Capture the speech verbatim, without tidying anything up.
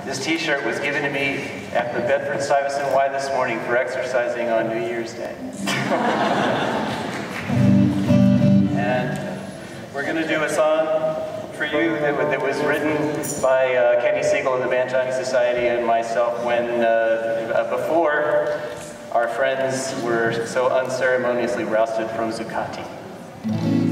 This t-shirt was given to me at the Bedford-Stuyvesant Y this morning for exercising on New Year's Day. And we're going to do a song for you that, that was written by uh, Kenny Siegal of the Banjani Society and myself when, uh, uh, before our friends were so unceremoniously rousted from Zuccotti.